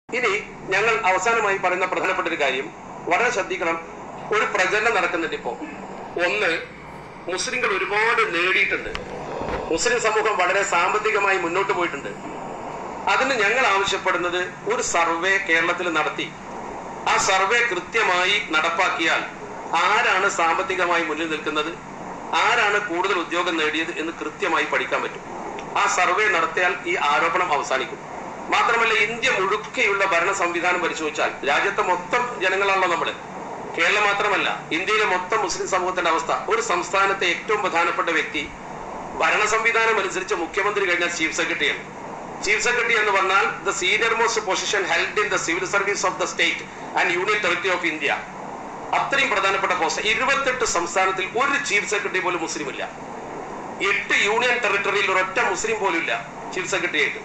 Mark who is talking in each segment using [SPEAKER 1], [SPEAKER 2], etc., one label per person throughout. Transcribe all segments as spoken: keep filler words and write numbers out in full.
[SPEAKER 1] ഇനി ഞങ്ങൾ അവസാനമായി പറയുന്ന പ്രധാനപ്പെട്ട ഒരു കാര്യം വളരെ ശ്രദ്ധിക്കണം. ഒരു പ്രചരണം നടക്കുന്നുണ്ട് ഇപ്പോ. ഒന്ന്, മുസ്ലിങ്ങൾ ഒരുപാട് നേടിയിട്ടുണ്ട്. മുസ്ലിം സമൂഹം വളരെ സാമ്പത്തികമായി മുന്നോട്ട് പോയിട്ടുണ്ട്. അതിന് ഞങ്ങൾ ആവശ്യപ്പെടുന്നത് ഒരു സർവേ കേരളത്തിൽ നടത്തി ആ സർവേ കൃത്യമായി നടപ്പാക്കിയാൽ ആരാണ് സാമ്പത്തികമായി മുന്നിൽ നിൽക്കുന്നത്, ആരാണ് കൂടുതൽ ഉദ്യോഗം നേടിയത് എന്ന് കൃത്യമായി പഠിക്കാൻ പറ്റും. ആ സർവേ നടത്തിയാൽ ഈ ആരോപണം അവസാനിക്കും. മാത്രമല്ല, ഇന്ത്യ മുഴുക്കെയുള്ള ഭരണ സംവിധാനം പരിശോധിച്ചാൽ രാജ്യത്തെ മൊത്തം ജനങ്ങളാണല്ലോ നമ്മള്, കേരളം മാത്രമല്ല ഇന്ത്യയിലെ മൊത്തം മുസ്ലിം സമൂഹത്തിന്റെ അവസ്ഥ. ഒരു സംസ്ഥാനത്തെ ഏറ്റവും പ്രധാനപ്പെട്ട വ്യക്തി ഭരണ സംവിധാനം അനുസരിച്ച് മുഖ്യമന്ത്രി കഴിഞ്ഞാൽ ചീഫ് സെക്രട്ടറിയാണ്. ചീഫ് സെക്രട്ടറി എന്ന് പറഞ്ഞാൽ the senior most position held in the civil service of the state and union territory of India. അത്രയും പ്രധാനപ്പെട്ട പോസ്റ്റ്. ഇരുപത്തെട്ട് സംസ്ഥാനത്തിൽ ഒരു ചീഫ് സെക്രട്ടറി പോലും മുസ്ലിം ഇല്ല. എട്ട് യൂണിയൻ ടെറിട്ടറിയിൽ ഒരൊറ്റ മുസ്ലിം പോലും ഇല്ല ചീഫ് സെക്രട്ടറി ആയിട്ട്.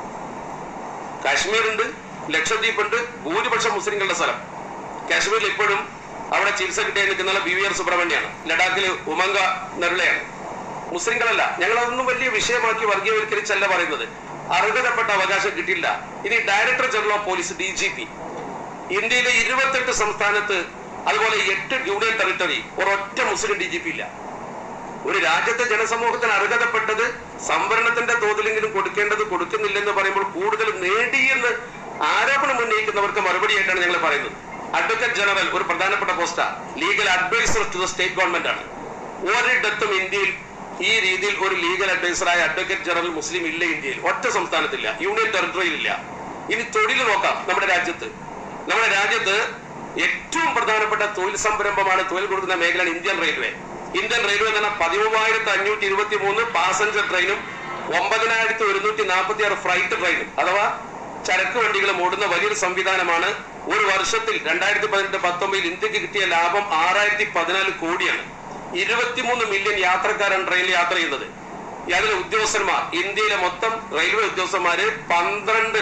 [SPEAKER 1] കാശ്മീർ ഉണ്ട്, ലക്ഷദ്വീപ് ഉണ്ട്, ഭൂരിപക്ഷം മുസ്ലിങ്ങളുടെ സ്ഥലം. കാശ്മീരിൽ ഇപ്പോഴും അവിടെ ചീഫ് സെക്രട്ടറി നിൽക്കുന്ന ബി വി ആർ സുബ്രഹ്മണ്യാണ്. ലഡാക്കിൽ ഉമംഗ നരുളയാണ്. മുസ്ലിങ്ങളല്ല. ഞങ്ങളതൊന്നും വലിയ വിഷയമാക്കി വർഗീയവൽക്കരിച്ചല്ല പറയുന്നത്. അർഹതപ്പെട്ട അവകാശം കിട്ടില്ല. ഇനി director general of police, D G P, ഇന്ത്യയിലെ ഇരുപത്തെട്ട് സംസ്ഥാനത്ത് അതുപോലെ എട്ട് യൂണിയൻ ടെറിട്ടറി ഒരൊറ്റ മുസ്ലിം ഡി ജി പി ഇല്ല. ഒരു രാജ്യത്തെ ജനസമൂഹത്തിന് അർഹതപ്പെട്ടത് സംവരണത്തിന്റെ തോതിലെങ്കിലും കൊടുക്കേണ്ടത് കൊടുക്കുന്നില്ലെന്ന് പറയുമ്പോൾ കൂടുതൽ നേടിയെന്ന് ആരോപണം ഉന്നയിക്കുന്നവർക്ക് മറുപടിയായിട്ടാണ് ഞങ്ങൾ പറയുന്നത്. അഡ്വക്കേറ്റ് ജനറൽ ഒരു പ്രധാനപ്പെട്ട പോസ്റ്റാ, legal adviser to the state government ആണ്. ഒരിടത്തും ഇന്ത്യയിൽ ഈ രീതിയിൽ ഒരു ലീഗൽ അഡ്വൈസറായ അഡ്വക്കേറ്റ് ജനറൽ മുസ്ലിം ഇല്ല. ഇന്ത്യയിൽ ഒറ്റ സംസ്ഥാനത്തില്ല, യൂണിയൻ ടെറിട്ടറിയിൽ ഇല്ല. ഇനി തൊഴിൽ നോക്കാം. നമ്മുടെ രാജ്യത്ത് നമ്മുടെ രാജ്യത്ത് ഏറ്റവും പ്രധാനപ്പെട്ട തൊഴിൽ സംരംഭമാണ്, തൊഴിൽ കൊടുക്കുന്ന മേഖലയാണ് ഇന്ത്യൻ റെയിൽവേ. ഇന്ത്യൻ റെയിൽവേ എന്ന് പറഞ്ഞാൽ പതിമൂവായിരത്തി അഞ്ഞൂറ്റി ഇരുപത്തി മൂന്ന് പാസഞ്ചർ ട്രെയിനും ഒമ്പതിനായിരത്തി ഒരുന്നൂറ്റി നാൽപ്പത്തി ആറ് ഫ്രൈറ്റ് ട്രെയിനും അഥവാ ചരക്ക് വണ്ടികളും ഓടുന്ന വലിയൊരു സംവിധാനമാണ്. ഒരു വർഷത്തിൽ രണ്ടായിരത്തി പതിനെട്ട് പത്തൊമ്പതിൽ ഇന്ത്യക്ക് കിട്ടിയ ലാഭം ആറായിരത്തി പതിനാല് കോടിയാണ്. ഇരുപത്തിമൂന്ന് മില്യൺ യാത്രക്കാരാണ് ട്രെയിനിൽ യാത്ര ചെയ്യുന്നത്. അതിലെ ഉദ്യോഗസ്ഥന്മാർ, ഇന്ത്യയിലെ മൊത്തം റെയിൽവേ ഉദ്യോഗസ്ഥന്മാര് പന്ത്രണ്ട്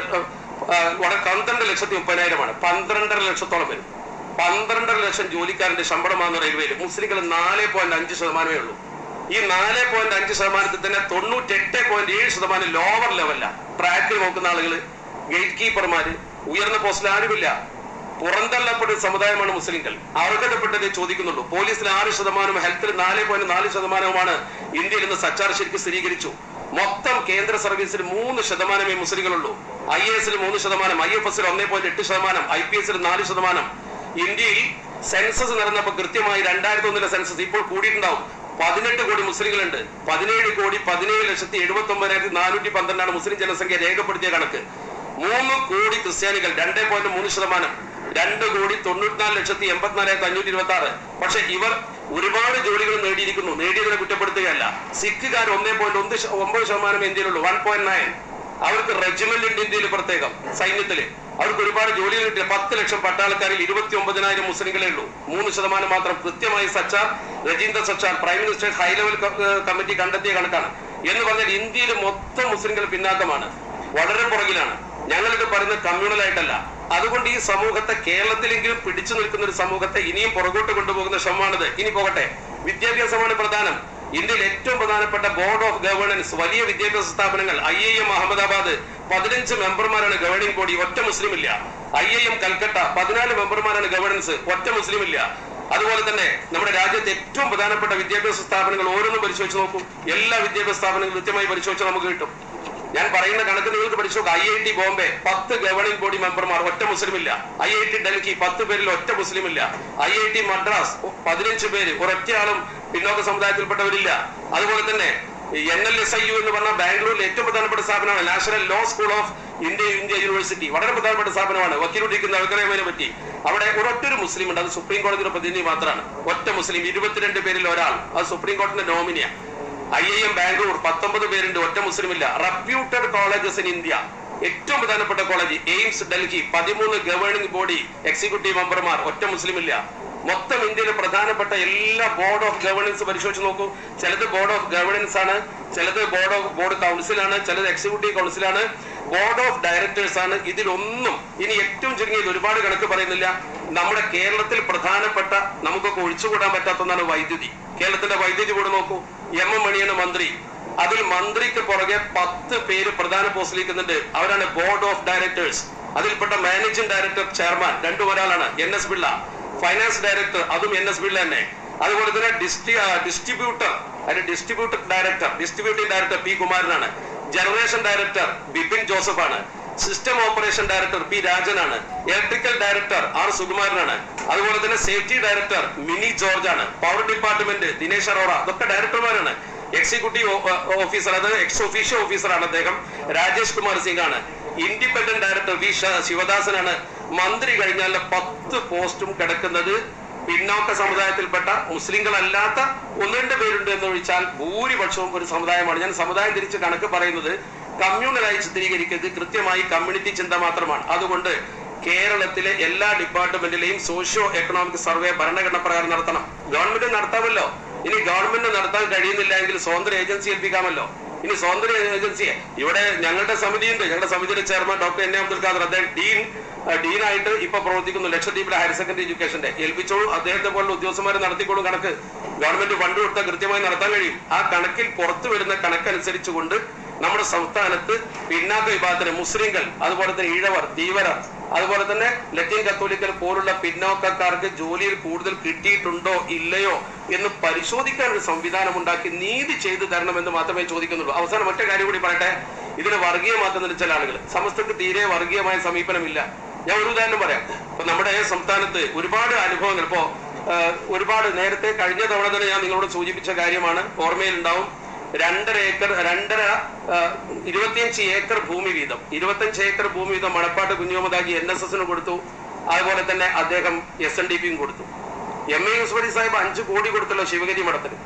[SPEAKER 1] പന്ത്രണ്ട് ലക്ഷത്തി മുപ്പതിനായിരമാണ്. പന്ത്രണ്ടര ലക്ഷത്തോളം വരും. പന്ത്രണ്ടര ലക്ഷം ജോലിക്കാരന്റെ ശമ്പളമാണ് റെയിൽവേയിൽ. മുസ്ലിങ്ങൾ നാല് പോയിന്റ് അഞ്ച് ശതമാനമേ ഉള്ളൂ. ഈ നാല് പോയിന്റ് അഞ്ച് ശതമാനത്തിൽ തന്നെ തൊണ്ണൂറ്റി എട്ട് പോയിന്റ് ഏഴ് ശതമാനം ലോവർ ലെവലില. ട്രാക്കിൽ നോക്കുന്ന ആളുകള്, ഗേറ്റ് കീപ്പർമാര്, ഉയർന്ന പോസ്റ്റിൽ ആരുമില്ല. പുറന്തള്ളപ്പെട്ട സമുദായമാണ് മുസ്ലിങ്ങൾ. അർഹതപ്പെട്ടതേ ചോദിക്കുന്നുള്ളൂ. പോലീസിൽ ആറ് ശതമാനവും ഹെൽത്തിൽ നാല് പോയിന്റ് നാല് ശതമാനവുമാണ് ഇന്ത്യയിൽ ഇന്ന് സച്ചാർ ശരിക്കും സ്ഥിരീകരിച്ചു. മൊത്തം കേന്ദ്ര സർവീസിൽ മൂന്ന് ശതമാനമേ മുസ്ലിങ്ങളുള്ളൂ. ഐ എ എസിൽ മൂന്ന് ശതമാനം, ഐ എഫ് എസിൽ ഒന്നേ പോയിന്റ് എട്ട് ശതമാനം, ഐ പി എസിൽ നാല് ശതമാനം. ഇന്ത്യയിൽ സെൻസസ് നടന്നപ്പോൾ കൃത്യമായി രണ്ടായിരത്തി ഒന്നിലെ സെൻസസ് ഇപ്പോൾ കൂടിയിട്ടുണ്ടാവും. പതിനെട്ട് കോടി മുസ്ലിങ്ങളുണ്ട്. പതിനേഴ് കോടി പതിനേഴ് ലക്ഷത്തി എഴുപത്തി ഒമ്പതിനായിരത്തി നാനൂറ്റി പന്ത്രണ്ടാണ് മുസ്ലിം ജനസംഖ്യ രേഖപ്പെടുത്തിയ കണക്ക്. മൂന്ന് കോടി ക്രിസ്ത്യാനികൾ, രണ്ടേ പോയിന്റ് മൂന്ന് ശതമാനം. രണ്ട് കോടി തൊണ്ണൂറ്റിനാല് ലക്ഷത്തി എൺപത്തിനാലായിരത്തി അഞ്ഞൂറ്റി ഇരുപത്തി ആറ്. പക്ഷെ ഇവർ ഒരുപാട് ജോലികൾ നേടിയിരിക്കുന്നു. നേടിയതിനെ കുറ്റപ്പെടുത്തുകയല്ല. സിഖുകാർ ഒന്നേ പോയിന്റ് ഒന്ന് ഒമ്പത് ശതമാനം ഇന്ത്യയിലുള്ളൂ, വൺ പോയിന്റ് നയൻ. അവർക്ക് റെജിമെന്റ് ഉണ്ട് ഇന്ത്യയിൽ, പ്രത്യേകം സൈന്യത്തില്. അവർക്ക് ഒരുപാട് ജോലികൾ കിട്ടിയ പത്ത് ലക്ഷം പട്ടാളക്കാരിൽ ഇരുപത്തി ഒമ്പതിനായിരം മുസ്ലിങ്ങളേ ഉള്ളൂ. മൂന്ന് ശതമാനം മാത്രം. കൃത്യമായി Sachar, Rajinder Sachar, prime minister high level committee കണ്ടെത്തിയ കണക്കാണ്. എന്ന് പറഞ്ഞാൽ ഇന്ത്യയിൽ മൊത്തം മുസ്ലിങ്ങൾ പിന്നാക്കമാണ്, വളരെ പുറകിലാണ്. ഞങ്ങളിത് പറയുന്നത് കമ്മ്യൂണലായിട്ടല്ല. അതുകൊണ്ട് ഈ സമൂഹത്തെ, കേരളത്തിലെങ്കിലും പിടിച്ചു നിൽക്കുന്ന ഒരു സമൂഹത്തെ ഇനിയും പുറകോട്ട് കൊണ്ടുപോകുന്ന ശ്രമമാണിത്. ഇനി പോകട്ടെ, വിദ്യാഭ്യാസമാണ് പ്രധാനം. ഇന്ത്യയിൽ ഏറ്റവും പ്രധാനപ്പെട്ട ബോർഡ് ഓഫ് ഗവേണൻസ്, വലിയ വിദ്യാഭ്യാസ സ്ഥാപനങ്ങൾ, ഐ ഐ എം അഹമ്മദാബാദ് പതിനഞ്ച് മെമ്പർമാരാണ് ഗവേണിംഗ് ബോഡി, ഒറ്റ മുസ്ലിം ഇല്ല. ഐ ഐ എം കൽക്കട്ട പതിനാല് മെമ്പർമാരാണ് ഗവേണൻസ്, ഒറ്റ മുസ്ലിം ഇല്ല. അതുപോലെ തന്നെ നമ്മുടെ രാജ്യത്തെ ഏറ്റവും പ്രധാനപ്പെട്ട വിദ്യാഭ്യാസ സ്ഥാപനങ്ങൾ ഓരോന്നും പരിശോധിച്ച് നോക്കൂ. എല്ലാ വിദ്യാഭ്യാസ സ്ഥാപനങ്ങളും കൃത്യമായി പരിശോധിച്ചാൽ നമുക്ക് കിട്ടും. ഞാൻ പറയുന്ന കണക്ക് നിങ്ങൾക്ക് പഠിച്ചു നോക്കാം. ഐ ഐ ടി ബോംബെ പത്ത് ഗവേണിംഗ് ബോഡി മെമ്പർമാർ, ഒറ്റ മുസ്ലിം ഇല്ല. ഐ ഐ ടി ഡൽഹി പത്ത് പേരിൽ ഒറ്റ മുസ്ലിം ഇല്ല. ഐ ഐ ടി മദ്രാസ് പതിനഞ്ച് പേര്, ഒരൊറ്റയാളും പിന്നോക്ക സമുദായത്തിൽപ്പെട്ടവരില്ല. അതുപോലെ തന്നെ N L S I U എന്ന് പറഞ്ഞാൽ ബാംഗ്ലൂരിൽ ഏറ്റവും പ്രധാനപ്പെട്ട സ്ഥാപനമാണ്. National law school of India India university വളരെ പ്രധാനപ്പെട്ട സ്ഥാപനമാണ്. വക്കീലുടിക്കുന്ന അവർക്കറിയാമതിനെ പറ്റി. അവിടെ ഒരൊറ്റൊരു മുസ്ലിം ഉണ്ട്, അത് സുപ്രീം കോടതിയുടെ പ്രതിനിധി മാത്രമാണ്. ഒറ്റ മുസ്ലിം, ഇരുപത്തിരണ്ട് പേരിൽ ഒരാൾ, അത് സുപ്രീം കോടതിയുടെ നോമിനിയാണ്. ഐ ഐ എം ബാംഗ്ലൂർ പത്തൊമ്പത് പേരുണ്ട്, ഒറ്റ മുസ്ലിം ഇല്ല. റെപ്യൂട്ടഡ് കോളേജസ് ഇൻ ഇന്ത്യ, ഏറ്റവും പ്രധാനപ്പെട്ട കോളേജ് എയിംസ് ഡൽഹി പതിമൂന്ന് ഗവേണിംഗ് ബോഡി എക്സിക്യൂട്ടീവ് മെമ്പർമാർ, ഒറ്റ മുസ്ലിം ഇല്ല. മൊത്തം ഇന്ത്യയിലെ പ്രധാനപ്പെട്ട എല്ലാ ബോർഡ് ഓഫ് ഗവേണൻസ് പരിശോധിച്ച് നോക്കൂ. ചിലത് ബോർഡ് ഓഫ് ഗവേണൻസ് ആണ്, ചിലത് ബോർഡ് ഓഫ് ബോർഡ് കൗൺസിലാണ്, ചിലത് എക്സിക്യൂട്ടീവ് കൗൺസിലാണ്, ബോർഡ് ഓഫ് ഡയറക്ടേഴ്സ് ആണ്. ഇതിലൊന്നും ഇനി ഏറ്റവും ചുരുങ്ങിയത് ഒരുപാട് കണക്ക് പറയുന്നില്ല. നമ്മുടെ കേരളത്തിൽ പ്രധാനപ്പെട്ട, നമുക്കൊക്കെ ഒഴിച്ചുകൂടാൻ പറ്റാത്ത ഒന്നാണ് വൈദ്യുതി. കേരളത്തിന്റെ വൈദ്യുതി ബോർഡ് നോക്കൂ. എം എം മണിയാണ് മന്ത്രി. അതിൽ മന്ത്രിക്ക് പുറകെ പത്ത് പേര് പ്രധാന പോസ്റ്റിലിരിക്കുന്നുണ്ട്. അവരാണ് ബോർഡ് ഓഫ് ഡയറക്ടേഴ്സ്. അതിൽപ്പെട്ട മാനേജിംഗ് ഡയറക്ടർ ചെയർമാൻ രണ്ടും ഒരാളാണ്, N S Pillai. Finance director അതും എൻ എസ് പിള്ള തന്നെ. അതുപോലെ തന്നെ ഡിസ്ട്രിബ്യൂട്ടർ അതിന്റെ distributor director distributing director P കുമാരനാണ്. ജനറേഷൻ ഡയറക്ടർ ബിപിൻ ജോസഫാണ്. സിസ്റ്റം ഓപ്പറേഷൻ ഡയറക്ടർ പി രാജനാണ്. ഇലക്ട്രിക്കൽ ഡയറക്ടർ ആർ സുകുമാരനാണ്. അതുപോലെ തന്നെ സേഫ്റ്റി ഡയറക്ടർ മിനി ജോർജ് ആണ്. Power department Dinesh Arora. ഇതൊക്കെ ഡയറക്ടർമാരാണ്. എക്സിക്യൂട്ടീവ് ഓഫീസർ അത് എക്സ് ഒഫീഷ്യോ ഓഫീസറാണ് അദ്ദേഹം, രാജേഷ് കുമാർ സിംഗ് ആണ്. ഇൻഡിപെൻഡന്റ് ഡയറക്ടർ വി ശിവദാസനാണ്. മന്ത്രി കഴിഞ്ഞാൽ പത്ത് പോസ്റ്റും കിടക്കുന്നത് പിന്നോക്ക സമുദായത്തിൽപ്പെട്ട മുസ്ലിങ്ങളല്ലാത്ത ഒന്ന് രണ്ട് പേരുണ്ട് എന്ന് ഒഴിച്ചാൽ ഭൂരിപക്ഷവും ഒരു സമുദായമാണ്. ഞാൻ സമുദായം തിരിച്ച് കണക്ക് പറയുന്നത് കമ്മ്യൂണലായി ചിത്രീകരിക്കുന്നത് കൃത്യമായി കമ്മ്യൂണിറ്റി ചിന്ത മാത്രമാണ്. അതുകൊണ്ട് കേരളത്തിലെ എല്ലാ ഡിപ്പാർട്ട്മെന്റിലെയും സോഷ്യോ എക്കണോമിക് സർവേ ഭരണഘടന പ്രകാരം നടത്തണം. ഗവൺമെന്റ് നടത്താമല്ലോ. ഇനി ഗവൺമെന്റ് നടത്താൻ കഴിയുന്നില്ല എങ്കിൽ സ്വതന്ത്ര ഏജൻസി ഏൽപ്പിക്കാമല്ലോ. ഇനി സ്വതന്ത്ര ഏജൻസിയെ ഇവിടെ ഞങ്ങളുടെ സമിതിയുണ്ട്. ഞങ്ങളുടെ സമിതിയുടെ chairman doctor N A Abdul Khader, അദ്ദേഹം ഡീൻ ഡീനായിട്ട് ഇപ്പൊ പ്രവർത്തിക്കുന്നു ലക്ഷദ്വീപിലെ ഹയർ സെക്കൻഡറി എഡ്യൂക്കേഷന്റെ. ഏൽപ്പിച്ചോളൂ, അദ്ദേഹത്തെ പോലുള്ള ഉദ്യോഗസ്ഥന്മാരെ നടത്തിക്കോളും. കണക്ക് ഗവൺമെന്റ് ഫണ്ട് കൊടുത്താൽ കൃത്യമായി നടത്താൻ കഴിയും. ആ കണക്കിൽ പുറത്തു വരുന്ന കണക്കനുസരിച്ചുകൊണ്ട് നമ്മുടെ സംസ്ഥാനത്ത് പിന്നാക്ക വിഭാഗത്തിന് മുസ്ലിങ്ങൾ, അതുപോലെ തന്നെ ഈഴവർ, ധീവരർ, അതുപോലെ തന്നെ ലത്തീൻ കത്തോലിക്കൽ പോലുള്ള പിന്നോക്കക്കാർക്ക് ജോലിയിൽ കൂടുതൽ കിട്ടിയിട്ടുണ്ടോ ഇല്ലയോ എന്ന് പരിശോധിക്കാൻ ഒരു സംവിധാനം ഉണ്ടാക്കി നീതി ചെയ്തു തരണമെന്ന് മാത്രമേ ചോദിക്കുന്നുള്ളൂ. അവസാനം ഒറ്റ കാര്യം കൂടി പറയട്ടെ. ഇതിന് വർഗീയമാക്കുന്നതിന് ചില ആളുകൾ, സമസ്തക്ക് തീരെ വർഗീയമായ സമീപനമില്ല. ഞാൻ ഒരു ഉദാഹരണം പറയാം. ഇപ്പൊ നമ്മുടെ സംസ്ഥാനത്ത് ഒരുപാട് അനുഭവങ്ങൾ, ഇപ്പോ ഒരുപാട് നേരത്തെ കഴിഞ്ഞ തവണ തന്നെ ഞാൻ നിങ്ങളോട് സൂചിപ്പിച്ച കാര്യമാണ്, ഓർമ്മയിലുണ്ടാവും. രണ്ടര ഏക്കർ രണ്ടര ഇരുപത്തിയഞ്ച് ഏക്കർ ഭൂമി വീതം ഇരുപത്തിയഞ്ച് ഏക്കർ ഭൂമി വീതം മണപ്പാട്ട് കുഞ്ഞുമുഹമ്മദാജി എൻ എസ് എസിന് കൊടുത്തു. അതുപോലെ തന്നെ അദ്ദേഹം എസ് എൻ ഡി പിയും കൊടുത്തു. എം എ യൂസുഫലി സാഹിബ് അഞ്ചു കോടി കൊടുത്തല്ലോ ശിവഗിരി മഠത്തിന്.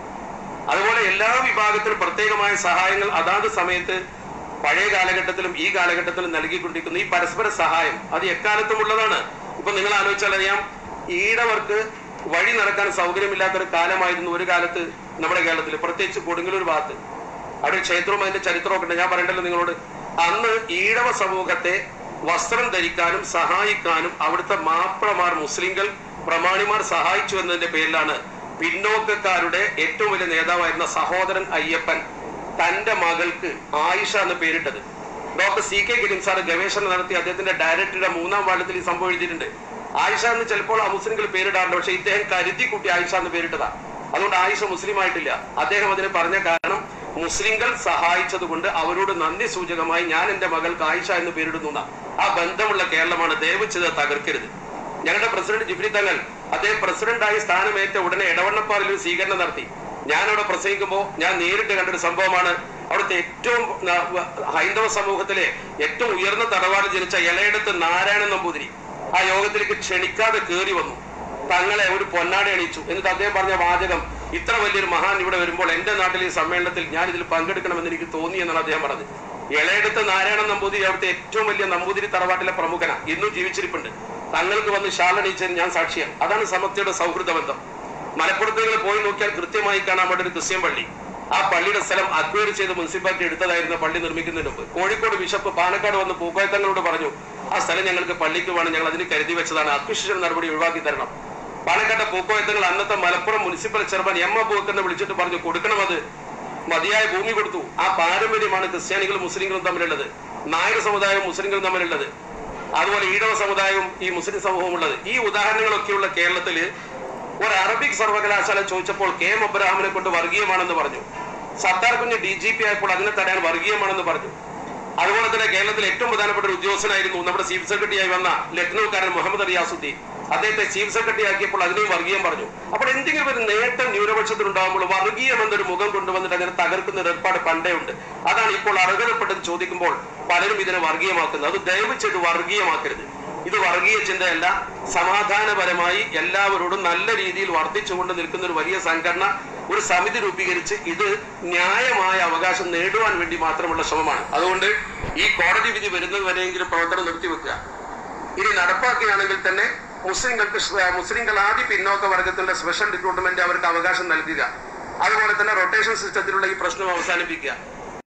[SPEAKER 1] അതുപോലെ എല്ലാ വിഭാഗത്തിലും പ്രത്യേകമായ സഹായങ്ങൾ അതാത് സമയത്ത് പഴയ കാലഘട്ടത്തിലും ഈ കാലഘട്ടത്തിലും നൽകിക്കൊണ്ടിരിക്കുന്നു. ഈ പരസ്പര സഹായം അത് എക്കാലത്തും ഉള്ളതാണ്. ഇപ്പൊ നിങ്ങൾ ആലോചിച്ചാൽ അറിയാം, ഈഴവർക്ക് വഴി നടക്കാൻ സൗകര്യമില്ലാത്തൊരു കാലമായിരുന്നു ഒരു കാലത്ത് നമ്മുടെ കേരളത്തിൽ, പ്രത്യേകിച്ച് കൊടുങ്ങല്ലൂർ ഭാഗത്ത്. അവിടെ ക്ഷേത്രവും അതിന്റെ ചരിത്രവും ഒക്കെ ഉണ്ട്, ഞാൻ പറയണ്ടല്ലോ നിങ്ങളോട്. അന്ന് ഈഴവ സമൂഹത്തെ വസ്ത്രം ധരിക്കാനും സഹായിക്കാനും അവിടുത്തെ മാപ്പിളമാർ, മുസ്ലിങ്ങൾ, പ്രമാണിമാർ സഹായിച്ചു എന്നതിന്റെ പേരിലാണ് പിന്നോക്കക്കാരുടെ ഏറ്റവും വലിയ നേതാവായിരുന്ന സഹോദരൻ അയ്യപ്പൻ തന്റെ മകൾക്ക് ആയിഷ എന്ന് പേരിട്ടത്. ഡോക്ടർ സി കെ ഗിരിം സാർ ഗവേഷണം നടത്തി അദ്ദേഹത്തിന്റെ ഡയറക്ടറുടെ മൂന്നാം വാർഡത്തിൽ ഈ സംഭവം എഴുതിയിട്ടുണ്ട്. ആയിഷ എന്ന് ചിലപ്പോൾ ആ മുസ്ലിങ്ങൾ പേരിടാറുണ്ട്, പക്ഷെ ഇദ്ദേഹം കരുതി കൂട്ടി ആയിഷ എന്ന് പേരിട്ടതാ. അതുകൊണ്ട് ആയിഷ മുസ്ലിം ആയിട്ടില്ല. അദ്ദേഹം അതിന് പറഞ്ഞ കാരണം മുസ്ലിങ്ങൾ സഹായിച്ചത് കൊണ്ട് അവരോട് നന്ദി സൂചകമായി ഞാൻ എന്റെ മകൾക്ക് ആയിഷ എന്ന് പേരിടുന്ന ആ ബന്ധമുള്ള കേരളമാണ്. ദയവ് ചെയ്ത് തകർക്കരുത്. ഞങ്ങളുടെ പ്രസിഡന്റ് ജിബ്രി തങ്ങൾ അദ്ദേഹം പ്രസിഡന്റായി സ്ഥാനമേറ്റ ഉടനെ എടവണ്ണപ്പാറയിൽ ഒരു സ്വീകരണം നടത്തി. ഞാനവിടെ പ്രസംഗിക്കുമ്പോൾ ഞാൻ നേരിട്ട് കണ്ടൊരു സംഭവമാണ്. അവിടുത്തെ ഏറ്റവും ഹൈന്ദവ സമൂഹത്തിലെ ഏറ്റവും ഉയർന്ന തറവാട് ജനിച്ച ഇലയിടത്ത് നാരായണൻ നമ്പൂതിരി ആ യോഗത്തിലേക്ക് ക്ഷണിക്കാതെ കയറി വന്നു. തങ്ങളെ ഒരു പൊന്നാടി അണിയിച്ചു. എന്നിട്ട് അദ്ദേഹം പറഞ്ഞ വാചകം, ഇത്ര വലിയൊരു മഹാൻ ഇവിടെ വരുമ്പോൾ എന്റെ നാട്ടിൽ ഈ സമ്മേളനത്തിൽ ഞാൻ ഇതിൽ പങ്കെടുക്കണമെന്ന് എനിക്ക് തോന്നി എന്നാണ് അദ്ദേഹം പറഞ്ഞത്. ഇളയെടുത്ത് നാരായണൻ നമ്പൂതിരി അവിടുത്തെ ഏറ്റവും വലിയ നമ്പൂതിരി തറവാട്ടിലെ പ്രമുഖനാണ്, ഇന്നും ജീവിച്ചിരിപ്പുണ്ട്. തങ്ങൾക്ക് വന്ന് ഷാളണിച്ചതിന് ഞാൻ സാക്ഷിയാണ്. അതാണ് സമസ്തയുടെ സൗഹൃദ ബന്ധം. മലപ്പുറത്ത് നിങ്ങൾ പോയി നോക്കിയാൽ കൃത്യമായി കാണാൻ വേണ്ടി ഒരു ക്രിസ്ത്യൻ പള്ളി, ആ പള്ളിയുടെ സ്ഥലം അക്വയർ ചെയ്ത് മുനിസിപ്പാലിറ്റി എടുത്തതായിരുന്നു പള്ളി നിർമ്മിക്കുന്നതിന് മുമ്പ്. കോഴിക്കോട് ബിഷപ്പ് പാലക്കാട് വന്ന് പൂക്കോയത്തങ്ങളോട് പറഞ്ഞു, ആ സ്ഥലം ഞങ്ങൾക്ക് പള്ളിക്ക് വേണം, ഞങ്ങൾ അതിന് കരുതി വെച്ചതാണ്, അക്വിസിഷൻ നടപടി ഒഴിവാക്കി തരണം. പാലക്കാട്ടെ പൂക്കോയത്തങ്ങൾ അന്നത്തെ മലപ്പുറം മുനിസിപ്പൽ ചെയർമാൻ എം അബൂബക്കറിനെ വിളിച്ചിട്ട് പറഞ്ഞു, കൊടുക്കണം, അത് മതിയായ ഭൂമി കൊടുത്തു. ആ പാരമ്പര്യമാണ് ക്രിസ്ത്യാനികളും മുസ്ലിങ്ങളും തമ്മിലുള്ളത്, നായർ സമുദായവും മുസ്ലിങ്ങളും തമ്മിലുള്ളത്, അതുപോലെ ഈഴവ സമുദായവും ഈ മുസ്ലിം സമൂഹവും ഉള്ളത്. ഈ ഉദാഹരണങ്ങളൊക്കെയുള്ള കേരളത്തില് ഒരു അറബിക് സർവകലാശാല ചോദിച്ചപ്പോൾ കെ എം അബ്രഹാമിനെ കൊണ്ട് വർഗീയമാണെന്ന് പറഞ്ഞു. സത്താർ കുഞ്ഞ് ഡി ജി പി ആയപ്പോൾ അതിനെ തടയാൻ വർഗീയമാണെന്ന് പറഞ്ഞു. അതുപോലെ തന്നെ കേരളത്തിലെ ഏറ്റവും പ്രധാനപ്പെട്ട ഒരു ഉദ്യോഗസ്ഥനായിരുന്നു നമ്മുടെ ചീഫ് സെക്രട്ടറി ആയി വന്ന ലക്നൌക്കാരൻ മുഹമ്മദ് റിയാസുദ്ദീൻ. അദ്ദേഹത്തെ ചീഫ് സെക്രട്ടറി ആക്കിയപ്പോൾ അതിനെയും വർഗീയം പറഞ്ഞു. അപ്പോൾ എന്തെങ്കിലും ഒരു നേട്ടം ന്യൂനപക്ഷത്തിനുണ്ടാകുമ്പോൾ വർഗീയം എന്നൊരു മുഖം കൊണ്ടുവന്നിട്ട് അതിനെ തകർക്കുന്ന ഒരു ഏർപ്പാട് പണ്ടേ ഉണ്ട്. അതാണ് ഇപ്പോൾ അർഹതപ്പെട്ടത് ചോദിക്കുമ്പോൾ പലരും ഇതിനെ വർഗീയമാക്കുന്നത്. അത് ദയവ് ചെയ്ത് വർഗീയമാക്കരുത്. ഇത് വർഗീയ ചിന്തയല്ല, സമാധാനപരമായി എല്ലാവരോടും നല്ല രീതിയിൽ വർദ്ധിച്ചുകൊണ്ട് നിൽക്കുന്ന ഒരു വലിയ സംഘടന, ഒരു സമിതി രൂപീകരിച്ച് ഇത് ന്യായമായ അവകാശം നേടുവാൻ വേണ്ടി മാത്രമുള്ള ശ്രമമാണ്. അതുകൊണ്ട് ഈ കോടതി വിധി വരുന്നത് വരെയെങ്കിലും പ്രവർത്തനം നിർത്തിവെക്കുക. ഇനി നടപ്പാക്കുകയാണെങ്കിൽ തന്നെ മുസ്ലിങ്ങൾക്ക് മുസ്ലിങ്ങൾ ആദ്യ പിന്നോക്ക വർഗത്തിന്റെ സ്പെഷ്യൽ റിക്രൂട്ട്മെന്റ് അവർക്ക് അവകാശം നൽകുക. അതുപോലെ തന്നെ റൊട്ടേഷൻ സിസ്റ്റത്തിലുള്ള ഈ പ്രശ്നം അവസാനിപ്പിക്കുക.